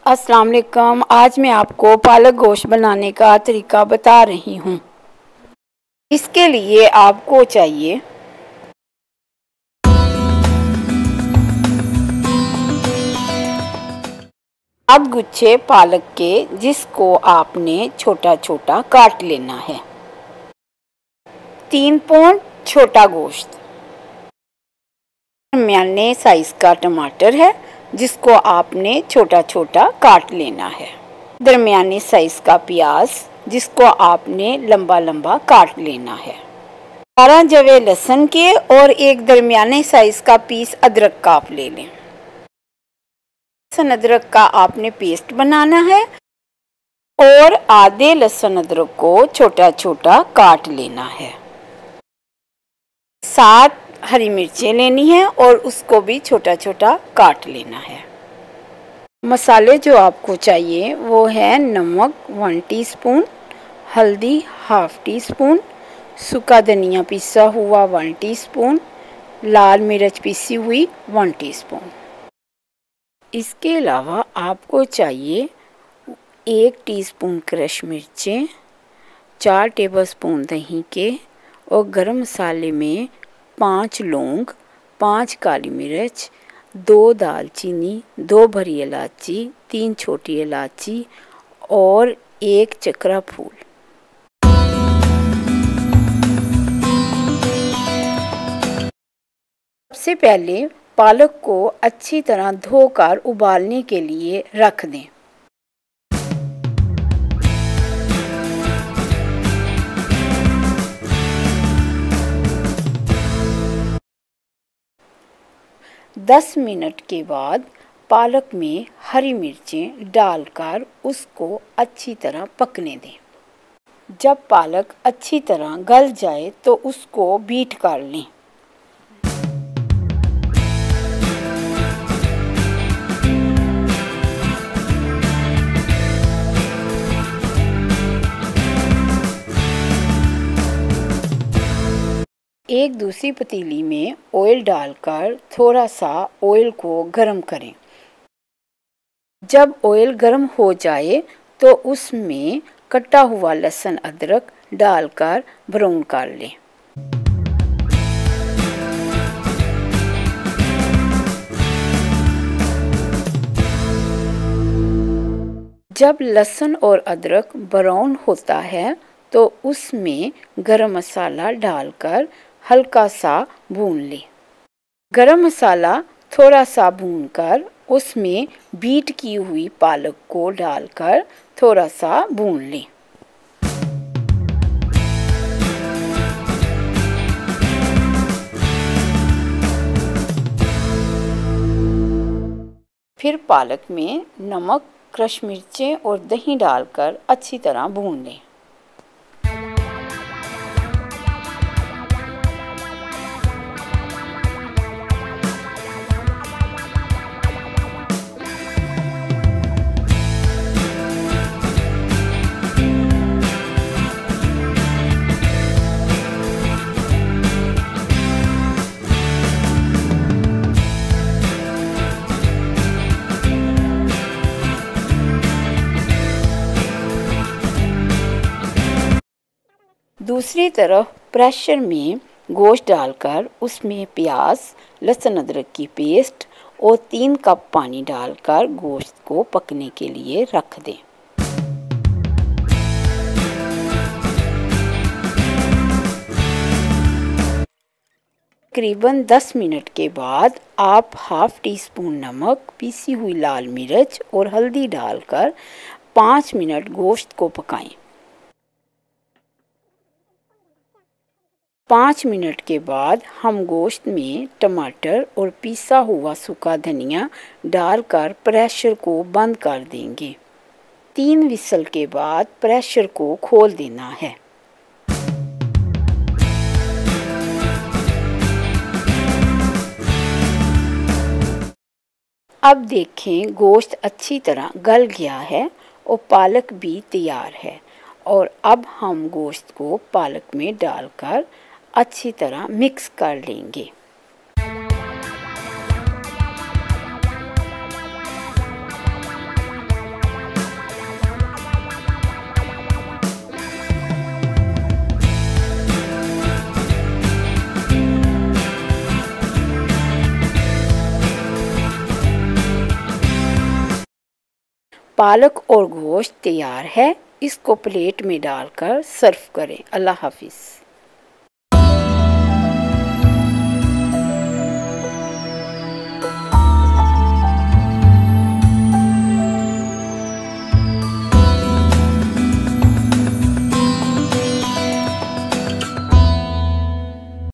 अस्सलाम वालेकुम। आज मैं आपको पालक गोश्त बनाने का तरीका बता रही हूँ। इसके लिए आपको चाहिए 7 गुच्छे पालक के, जिसको आपने छोटा छोटा काट लेना है। 3 पाउंड छोटा गोश्त, दरमियाने साइज का टमाटर है, जिसको आपने छोटा छोटा काट लेना है। दरमियाने साइज का प्याज, जिसको आपने लंबा लंबा काट लेना है। 12 जवे लहसुन के और एक दरमियाने साइज का पीस अदरक का आप ले लें। लहसुन अदरक का आपने पेस्ट बनाना है और आधे लहसुन अदरक को छोटा छोटा काट लेना है। 7 हरी मिर्चें लेनी है और उसको भी छोटा छोटा काट लेना है। मसाले जो आपको चाहिए वो है नमक 1 टीस्पून, हल्दी 1/2 टीस्पून, सूखा धनिया पिसा हुआ 1 टीस्पून, लाल मिर्च पिसी हुई 1 टीस्पून। इसके अलावा आपको चाहिए 1 टीस्पून क्रश मिर्चें, 4 टेबलस्पून दही के, और गरम मसाले में 5 लौंग, 5 काली मिर्च, 2 दालचीनी, 2 बड़ी इलायची, 3 छोटी इलायची और 1 चक्रा फूल। सबसे पहले पालक को अच्छी तरह धोकर उबालने के लिए रख दें। दस मिनट के बाद पालक में हरी मिर्चें डालकर उसको अच्छी तरह पकने दें। जब पालक अच्छी तरह गल जाए तो उसको बीट कर लें। एक दूसरी पतीली में ऑयल डालकर थोड़ा सा ऑयल को गर्म करें। जब ऑयल गर्म हो जाए तो उसमें कटा हुआ लहसुन अदरक डालकर ब्राउन कर लें। जब लहसुन और अदरक ब्राउन होता है तो उसमें गरम मसाला डालकर हल्का सा भून लें। गरम मसाला थोड़ा सा भूनकर उसमें बीट की हुई पालक को डालकर थोड़ा सा भून लें। फिर पालक में नमक, क्रश मिर्चें और दही डालकर अच्छी तरह भून लें। दूसरी तरफ प्रेशर में गोश्त डालकर उसमें प्याज, लहसुन अदरक की पेस्ट और 3 कप पानी डालकर गोश्त को पकने के लिए रख दें। तकरीबन 10 मिनट के बाद आप 1/2 टीस्पून नमक, पीसी हुई लाल मिर्च और हल्दी डालकर 5 मिनट गोश्त को पकाएं। 5 मिनट के बाद हम गोश्त में टमाटर और पिसा हुआ सूखा धनिया डालकर प्रेशर को बंद कर देंगे। 3 विसल के बाद प्रेशर को खोल देना है। अब देखें गोश्त अच्छी तरह गल गया है और पालक भी तैयार है। और अब हम गोश्त को पालक में डालकर अच्छी तरह मिक्स कर लेंगे। पालक और गोश्त तैयार है। इसको प्लेट में डालकर सर्व करें। अल्लाह हाफिज़।